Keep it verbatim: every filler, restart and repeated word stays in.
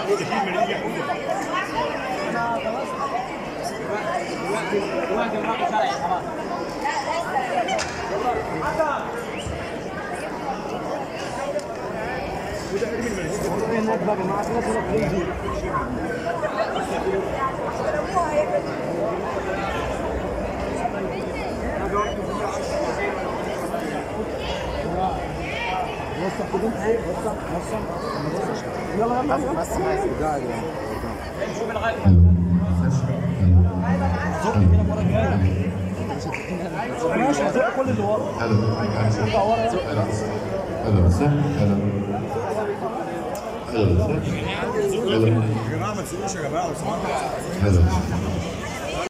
يلا يلا بس بس قاعد نشوف الغالي ماشي زق كل اللي ورا هلا وسهلا هلا هلا وسهلا يا جماعه ما تسيبوش يا جماعه لو سمحتوا هلا